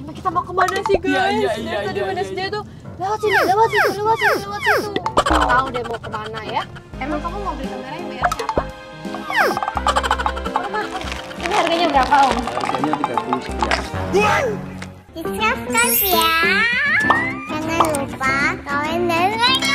Kita mau kemana sih guys? Dari tadi Wednesday tuh lewat situ. Tahu deh mau kemana ya? Emang kamu mau beli kamera yang bayar siapa? Ini harganya berapa Om? Harganya 30 sekian. Subscribe ya. Jangan lupa komen dan like.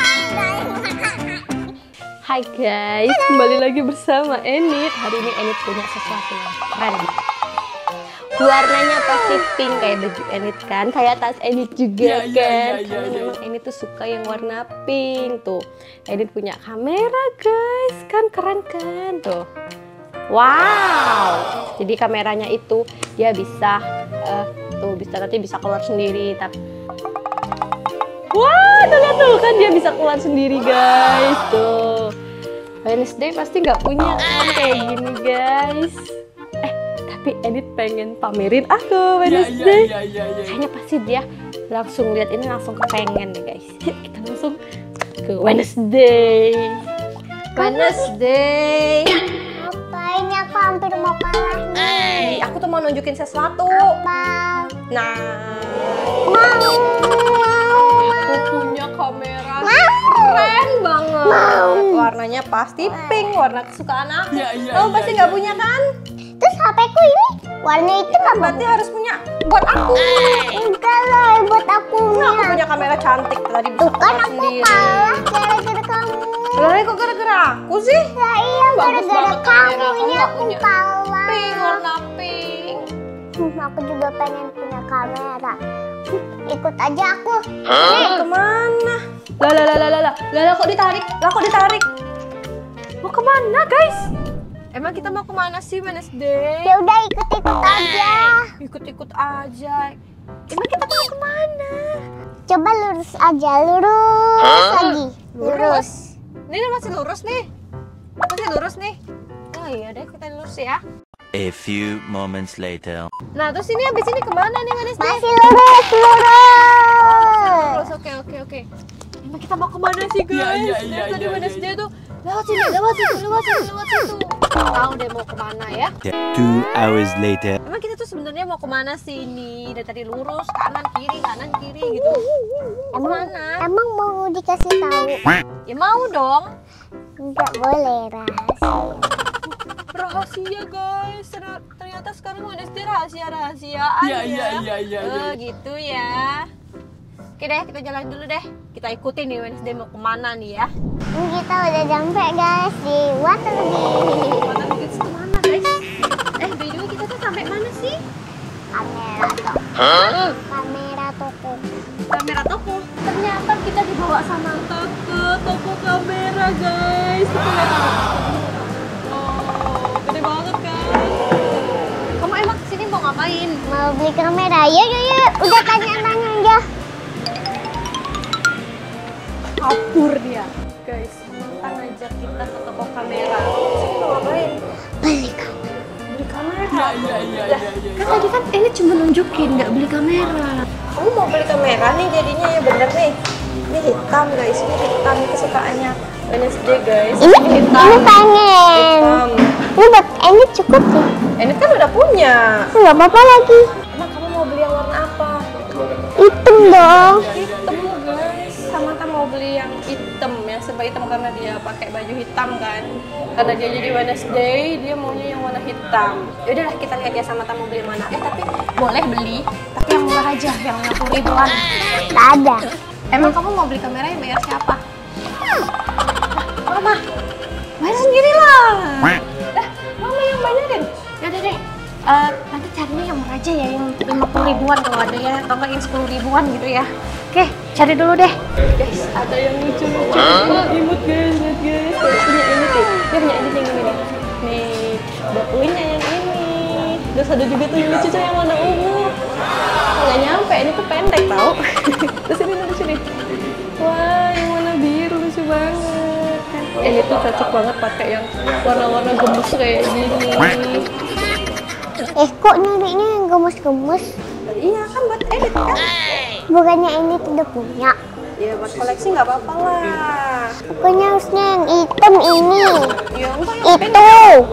Hai guys, kembali lagi bersama Enid. Hari ini Enid punya sesuatu yang keren. Warnanya pasti pink kayak baju Enid kan, kayak tas Enid juga kan. Karena memang Enid tuh suka yang warna pink tuh. Enid punya kamera guys, kan keren kan tuh. Wow, jadi kameranya itu dia bisa nanti bisa keluar sendiri. Tapi wah, tuh lihat tuh kan dia bisa keluar sendiri guys tuh. Wednesday pasti nggak punya kan kayak gini guys. Tapi Enid pengen pamerin aku Wednesday. Kayaknya pasti dia langsung lihat ini langsung kepengen deh guys. Kita langsung ke Wednesday. Wednesday. Ngapain aku hampir mau kalah nih. Aku tuh mau nunjukin sesuatu. Apa? Nah, Mau. aku punya kamera keren banget. Warnanya pasti pink, warna kesukaan aku. Kamu pasti nggak punya kan? Terus HP-ku ini warna hitam apa? Berarti harus punya buat aku. Enggak lah, buat aku. Aku punya kamera cantik tadi bisa Tuh kan keluar aku sendiri. kalah gara-gara kamu. Lah kok gara-gara aku sih? Lah iya, Bagus gara-gara banget kamera, kamu ini nggak aku punya. kalah. Pink, warna pink. Aku juga pengen punya kamera. Ikut aja aku. Kemana? Lah kok ditarik? Mau kemana guys? Emang kita mau kemana sih Wednesday? Ya udah ikut-ikut aja. Ikut-ikut aja. Emang kita mau kemana? Coba lurus aja, lurus lagi. Lurus. Ini masih lurus nih. Oh iya deh, kita lurus ya. A few moments later. Nah, terus ini habis ini kemana nih Wednesday? Masih lurus. Lurus, oke. Emang kita mau kemana sih guys? Dari tadi Wednesday tuh lewat situ. Tahu deh mau kemana ya? 2 hours later. Emang kita tuh sebenarnya mau kemana sih ini? Dari tadi lurus, kanan kiri gitu. Mau kemana? Emang mau dikasih tahu? Ya mau dong. Enggak boleh rahasia. Rahasia guys. Ternyata sekarang Wednesday rahasiaan ya. Gitu ya. Oke deh, kita jalan dulu deh. Kita ikutin nih Wednesday mau kemana nih ya. Kita udah sampai guys di Watergate. Watergate itu mana guys? By the way kita tuh sampai mana sih? Kamera toko. Kamera toko. Ternyata kita dibawa sama ke toko kamera guys. Kita lihat. Wow, gede banget kan? Kamu emang kesini mau ngapain? Mau beli kamera? Yuk. Udah tanya-tanya aja. Kabur dia. Guys, mantan ngajak kita ke toko kamera. Sini mau ngapain? Beli kamera. Beli kamera? Lah, kan tadi kan ini cuma nunjukin, nggak beli kamera. Kamu mau beli kamera nih jadinya ya bener nih. Ini hitam guys, ini hitam kesukaannya Wednesday guys. Ini pengen. Hitam. Ini buat ini cukup sih. Ini kan udah punya. Enggak apa-apa lagi. Emang kamu mau beli yang warna apa? Hitam dong. Hitam guys. Samantha mau beli yang hitam, yang serba hitam karena dia pakai baju hitam kan. Karena dia jadi Wednesday, dia maunya yang warna hitam. Yaudahlah kita lihat ya Samantha mau beli yang mana. Tapi boleh beli, tapi yang murah aja, yang 50 ribuan. Enggak ada. Emang kamu mau beli kamera yang bayar siapa? Mama, bayar sendiri lah. Mama yang bayarin. Yaudah deh, nanti carinya yang murah aja ya, yang 50 ribuan kalau ada ya, atau enggak yang 10 ribuan gitu ya. Oke, cari dulu deh. Guys, ada yang lucu-lucu. Imut guys, lihat guys. Punya imut nih. Dia punya imut yang ini nih. Nih, udah punya yang ini. Terus ada juga tuh yang lucu yang warna ungu. Nggak nyampe, ini tuh pendek tau. Terus ini lucu nih. Wah, yang warna biru lucu banget. Ini tuh cocok banget pakai yang warna-warna gemes kayak gini. Kok nyarinya yang gemes-gemes? Iya kan buat edit kan? Bukannya ini udah punya? Ya buat koleksi nggak apa-apa lah. Pokoknya harusnya yang hitam ini. Ya enggak yang pink.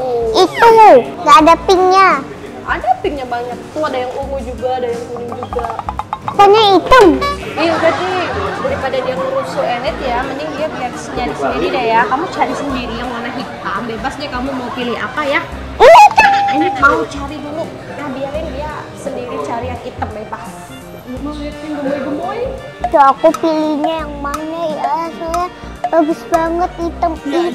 Itu. Nggak ada pinknya. Ada pinknya banyak. Tuh ada yang ungu juga, ada yang kuning juga. warnanya hitam. Iya udah deh, daripada dia ngerusuh Enet ya, mending dia biar nyari sendiri deh ya. Kamu cari sendiri yang warna hitam, bebas deh kamu mau pilih apa ya. Enet mau cari dulu, nah biarin dia sendiri cari yang hitam bebas. Enet mau lihat yang gemoy-gemoy? Tuh aku pilihnya yang mana ya, soalnya bagus banget hitam.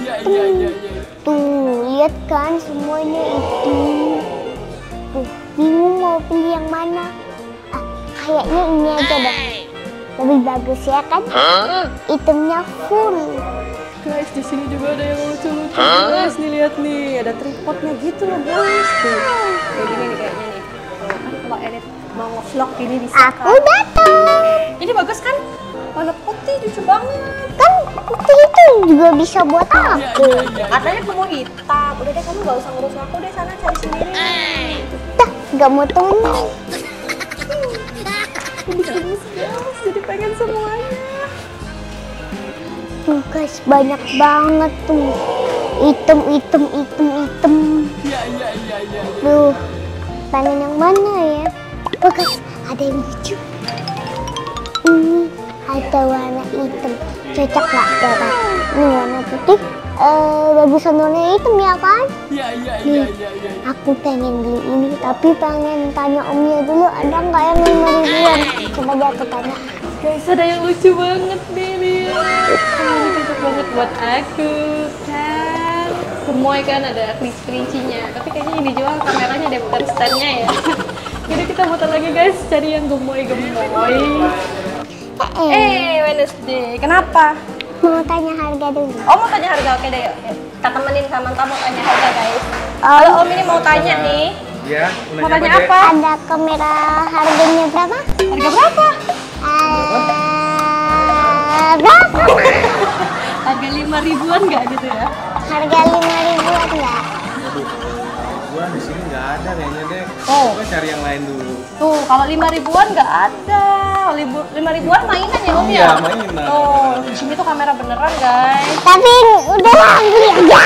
Tuh lihat kan semuanya itu. Tuh bingung mau pilih yang mana. Kayaknya ini aja deh. Lebih bagus ya kan? Hitamnya full. Guys, di sini juga ada yang lucu-lucu. Guys, nih lihat nih, ada tripodnya gitu loh guys. Tuh, kayak gini nih kayaknya nih. Tuh kan kalau Enet mau nge-vlog gini bisa Aku kan? datang. Ini bagus kan? Warna putih lucu banget. Kan putih itu juga bisa buat aku. Katanya aku mau hitam. Udah deh kamu gak usah ngurus aku deh, sana cari sendiri. Dah, gak mau temenin. Gemes guys, jadi pengen semuanya. Tuh guys, banyak banget tuh. Hitam. Duh, pengen yang mana ya? Oh guys, ada yang lucu. Ini ada warna hitam. Cocok gak dapat? Ini warna putih. Bagusan warna hitam ya kan? Nih, aku pengen beli ini, tapi pengen tanya omnya dulu, ada nggak yang 5.000-an? Coba deh aku tanya. Guys, ada yang lucu banget nih, lihat. Ini cocok banget buat aku kan. Gemoy kan, ada kerincinya. Tapi kayaknya yang dijual kameranya deh, bukan standnya ya. Jadi kita muter lagi guys, cari yang gemoy-gemoy. Wednesday, kenapa? Mau tanya harga dulu. Oh mau tanya harga, oke deh yuk. Kita temenin sama kamu tanya harga guys. Kalau Om ini mau tanya nih. Ya, Mau tanya apa? Ada kamera harganya berapa? Harga berapa? Berapa? Harga 5.000-an nggak gitu ya? Harga 5.000-an nggak? Gua di sini nggak ada kayaknya deh. Oh. Gua cari yang lain dulu. Tuh kalau 5.000-an nggak ada. 5.000-an mainan ya Om ya? Iya, mainan. Oh di sini tuh kamera beneran guys. Tapi udah lah, beli aja.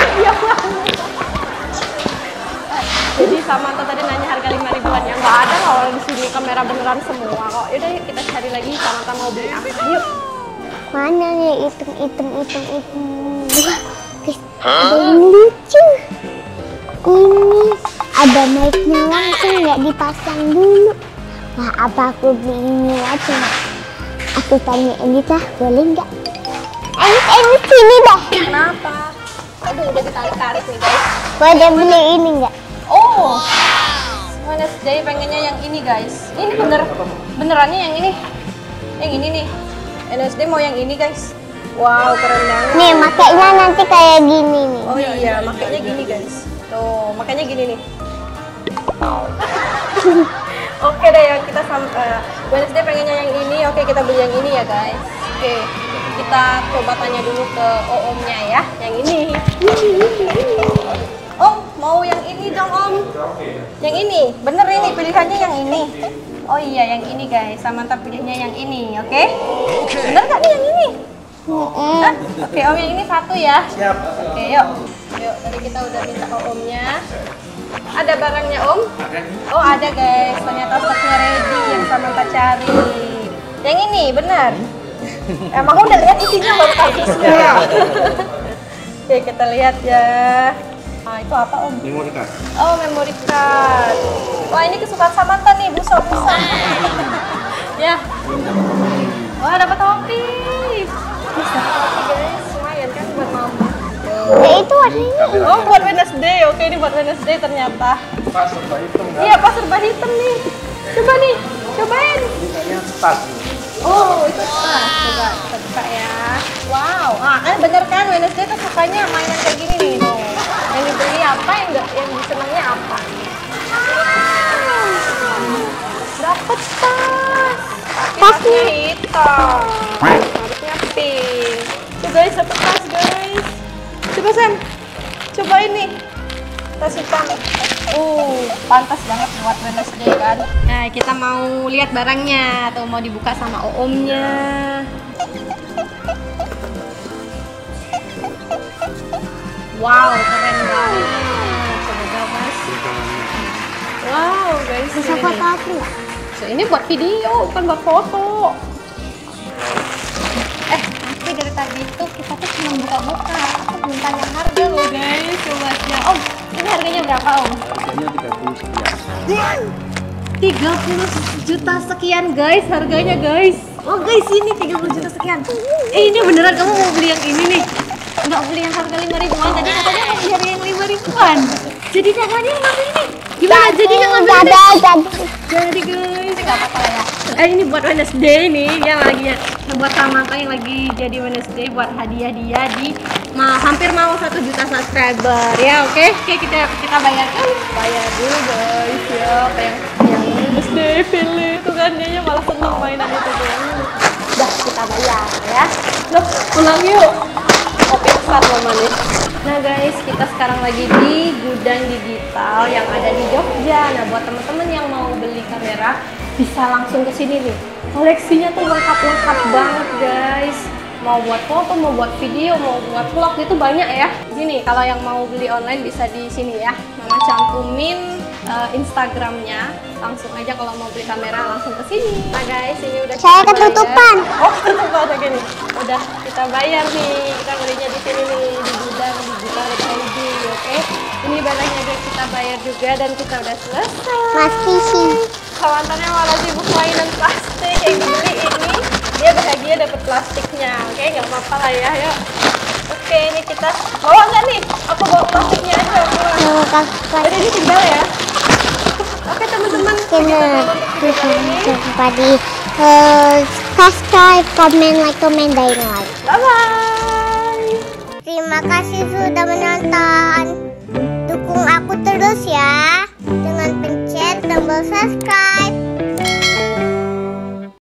Jadi Samantha tadi nanya harga 5.000-an ya nggak ada kalau di sini kamera beneran semua kok. Yaudah yuk kita cari lagi Samantha mau beli apa yuk. Mana nih hitam. Wah, guys, ada yang lucu. Ini ada mic-nya langsung, nggak dipasang dulu. Nah, apa aku beli ini aja? Aku tanya Enit lah, boleh nggak? Enit sini deh. Kenapa? Aduh udah ditarik-tarik nih guys. Boleh beli ini nggak? Oh, Wednesday pengennya yang ini guys. Ini benerannya yang ini. Yang ini nih. Wednesday mau yang ini guys. Wow, keren banget. Nih, makanya nanti kayak gini nih. Oh iya, makanya gini guys. Tuh, makanya gini nih. Oke deh ya, kita Wednesday pengennya yang ini. Oke, kita beli yang ini ya guys. Oke, kita coba tanya dulu ke Omnya ya, yang ini. Om, mau yang ini dong Om. Yang ini, bener ini pilihannya yang ini. Oh iya, yang ini guys. Samantha pilihnya yang ini, oke? Bener nggak nih yang ini? Hah? Oke, Om yang ini satu ya. Siap. Oke, yuk. Yuk, tadi kita udah minta ke Omnya. Ada barangnya Om? Oh ada guys, ternyata stoknya ready yang Samantha cari. Yang ini, bener? Emang udah lihat isinya baru kardusnya. Oke, kita lihat ya. Nah, itu apa Om? Memory card. Oh, memory card. Wah, ini kesukaan Samantha nih, busa. Ya. Wah, dapat topi. Bisa topi guys, lumayan kan buat mama. Itu warnanya. Oh, buat Wednesday. Oke, ini buat Wednesday ternyata. Pas serba hitam kan? Iya, pas serba hitam nih. Coba nih, cobain. Ini kayaknya tas nih. Oh, itu tas. Coba kita buka ya. Wow, ah kan bener kan Wednesday tuh sukanya mainan kayak gini nih. Tuh. Yang dibeli apa, yang disenangnya apa. Dapet tas. Tasnya hitam. Harusnya pink. Tuh guys, dapet tas guys. Coba Sam, cobain nih. Tas hitam. Pantas banget buat Wednesday kan. Nah, kita mau lihat barangnya. Tuh mau dibuka sama Omnya. Wow, keren banget. Coba Mas. Wow, guys. Bisa ini foto nih. aku nggak? So, ini buat video, bukan buat foto. Tapi dari tadi itu kita tuh cuma buka-buka. Aku belum tanya harga loh guys, sobatnya. Om, ini harganya berapa Om? Harganya 30 sekian. 30 juta sekian guys, harganya guys. Oh guys, ini 30 juta sekian. Ini beneran kamu mau beli yang ini nih? Nggak beli yang harga 5 ribuan, tadi katanya mau beli harga yang 5 ribuan. Jadi kakaknya ngambil ini. Gimana jadinya ngambil ini? Jadi guys, nggak apa-apa ya. Ini buat Wednesday nih, dia lagi buat Samantha yang lagi jadi Wednesday buat hadiah dia di hampir mau 1 juta subscriber ya. Oke, kita bayar dulu guys ya. Apa yang Wednesday pilih itu kan dia malah seneng mainan itu tuh. Udah kita bayar ya. Loh, pulang yuk. Kopi besar mama nih. Nah guys, kita sekarang lagi di gudang digital yang ada di Jogja. Nah buat teman-teman yang mau beli kamera bisa langsung ke sini nih. Koleksinya tuh lengkap banget guys. Mau buat foto, mau buat video, mau buat vlog itu banyak ya. Sini kalau yang mau beli online bisa di sini ya. Mama cantumin Instagramnya. Langsung aja kalau mau beli kamera langsung ke sini. Nah guys, ini udah Saya ketutupan. Oh, ketutupan kayak gini. Udah kita bayar nih. Kita belinya di sini nih di gudang digital.id. Oke. Ini barangnya guys kita bayar juga dan kita udah selesai. Masih sih. Kawanannya malah sibuk mainan plastik yang dibeli ini. Dia bahagia dapat plastiknya. Oke, nggak apa-apa lah ya. Yuk. Oke, ini kita bawa nggak nih? Apa bawa plastiknya aja? Jadi ini tinggal ya. Oke teman-teman, Jangan lupa di subscribe, comment, dan like. Bye-bye. Terima kasih sudah menonton. Dukung aku terus ya dengan pencet tombol subscribe.